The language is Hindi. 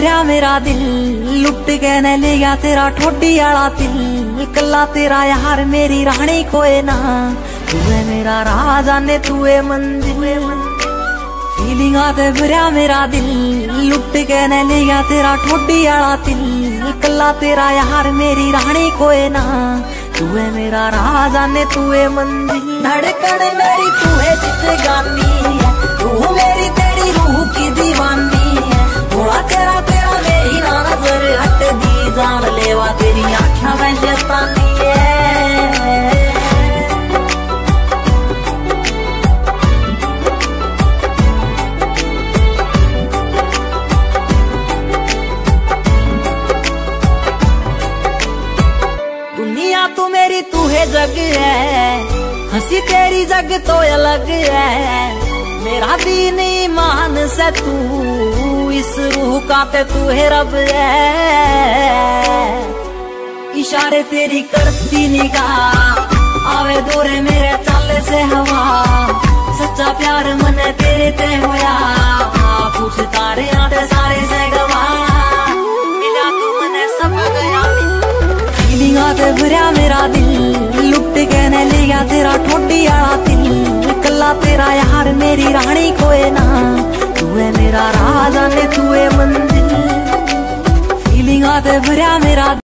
भरया मेरा दिल लुट के न ले गया तेरा ठोडी आला दिल। कला तेरा यार मेरी रानी कोई ना, तू है मेरा राजा ने तू है मंजिल। फीलिंग आते भरया मेरा दिल लुट के न ले गया तेरा ठोडी आला दिल। कला तेरा यार मेरी रानी कोई ना, तू है मेरा राजा ने तू है मंजिल। धड़कन मेरी तू है जिंदगानी है, तू मेरी तेरी रूह की दीवानी है। थोड़ा तेरा तेरा मेरी ना नजर हट दी, जान लेवा तेरी आँखों में शैतानी है। दुनिया तू मेरी तू है जग है, हंसी तेरी जग तो अलग है। मेरा दीन ईमान से तू इस रूह का ते तू है रब है। इशारे तेरी करती निगाह आवे दूरे मेरे चाले से हवा। सच्चा प्यार मने तेरे ते होया, पूछ तारे आते सारे से गवा। मिला तू मने सब गया, फीलिंग आते भरया मेरा दिल लुट के न ले गया तेरा ठोडी आला दिल। कला तेरा यार मेरी रानी कोई ना, तू है मेरा राजा ने तू है मंजिल। फीलिंग आते भरया मेरा